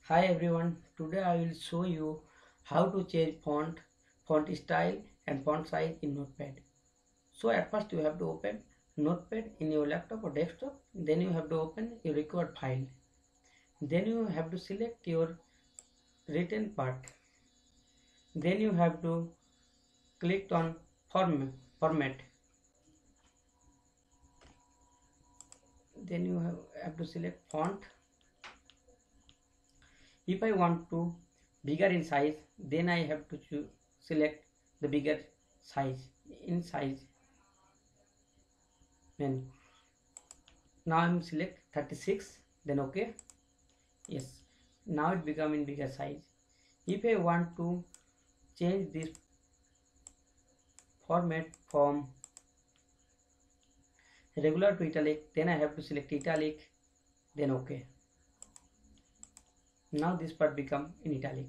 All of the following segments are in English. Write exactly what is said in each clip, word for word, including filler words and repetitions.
Hi everyone, today I will show you how to change font, font style and font size in Notepad. So at first you have to open Notepad in your laptop or desktop, then you have to open your required file. Then you have to select your written part. Then you have to click on form, format. Then you have, have to select font. If I want to bigger in size, then I have to choose, select the bigger size in size menu. Now I'm select thirty-six, then okay. Yes, now it become in bigger size. If I want to change this format from regular to italic, then I have to select italic, then okay. Now this part become in italic.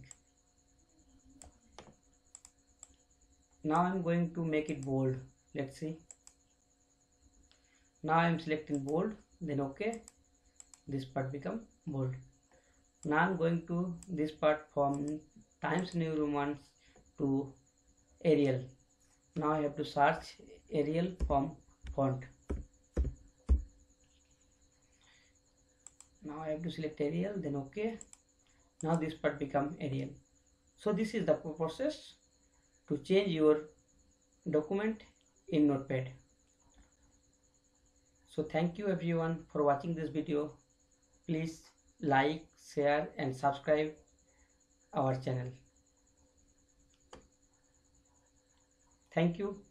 Now I'm going to make it bold. Let's see. Now I'm selecting bold, then okay. This part become bold. Now I'm going to this part from Times New Roman to Arial. Now I have to search Arial from font. Now I have to select Arial, then okay. Now this part become Arial. So this is the process to change your document in Notepad. So thank you everyone for watching this video. Please like, share and subscribe our channel. Thank you.